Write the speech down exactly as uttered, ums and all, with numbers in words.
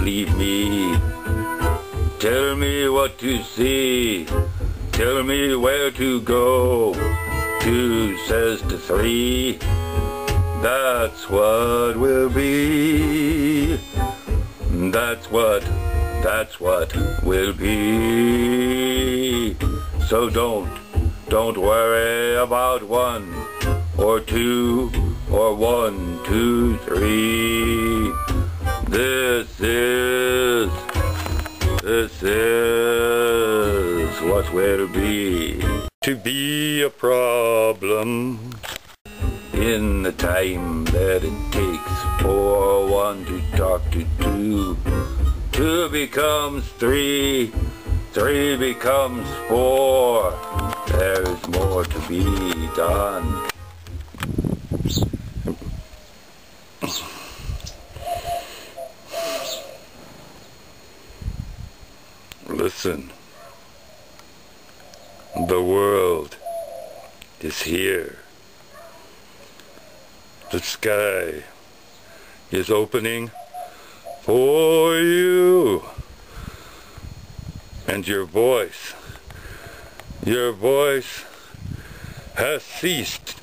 lead me. Tell me what to see. Tell me where to go. Two says to three. That's what will be. That's what, that's what will be. So don't, don't worry about one or two or one, two, three. This is, this is what will be. To be a problem in the time that it takes for one to talk to two. Two becomes three, three becomes four. There's more to be done. Listen, the world is here. The sky is opening for you. And your voice, your voice has ceased